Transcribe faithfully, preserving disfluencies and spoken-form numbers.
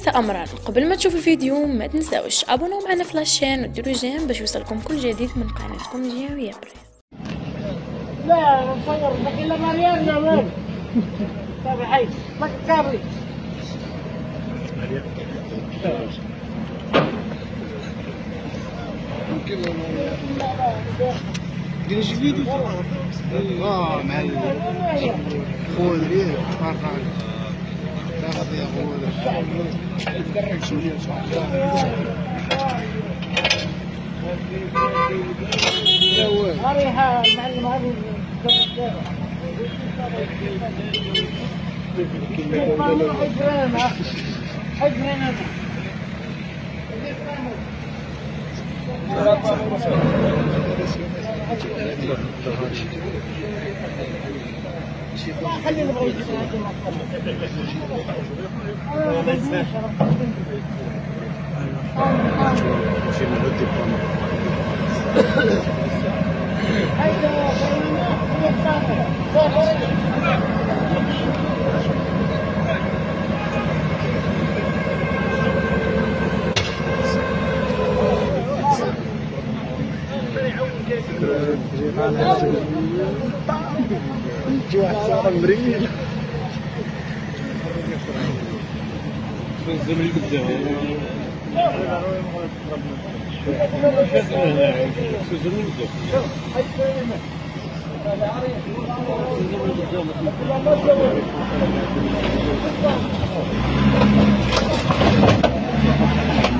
خمسة أمرار. قبل ما تشوفوا الفيديو ما تنساوش ابونوا معنا في لاشين وديروا جيم باش يوصلكم كل جديد من قناتكم جيوية بريس. لا نصور لك الا مريم يا مان تابع حي ما تكابري دير شي فيديو اه مع خويا دريه تبارك الله تاخذ يا خويا تدرك شويه ان شاء الله ريحه المعلم هذه حجرنا خلي نبغي جي واحد صار مريض في الزمن قدام في الزمن قدام